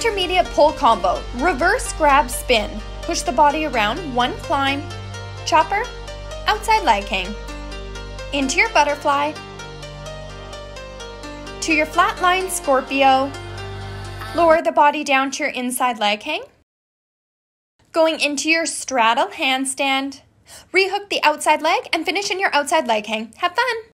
intermediate pull combo, reverse grab spin. Push the body around, one climb, chopper, outside leg hang. Into your butterfly, to your flat line Scorpio, lower the body down to your inside leg hang. Going into your straddle handstand, rehook the outside leg and finish in your outside leg hang. Have fun!